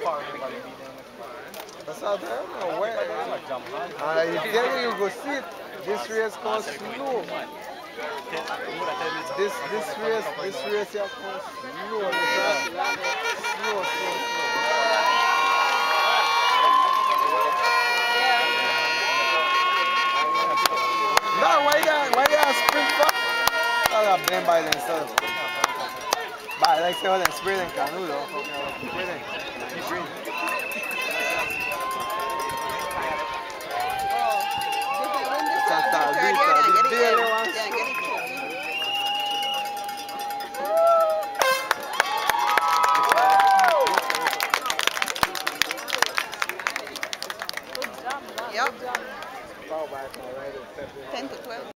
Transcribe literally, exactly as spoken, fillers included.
That's out there. No way. Uh, if there you go see it. This race goes slow. This this race this race here goes slow. Slow, slow, slow. No, why they why they sprint for? Oh, they're playing by themselves. But like say, well, they spray them canoe though. Spray them. Keep breathing. Santa Rita, the daily ones. Yep. ten to twelve.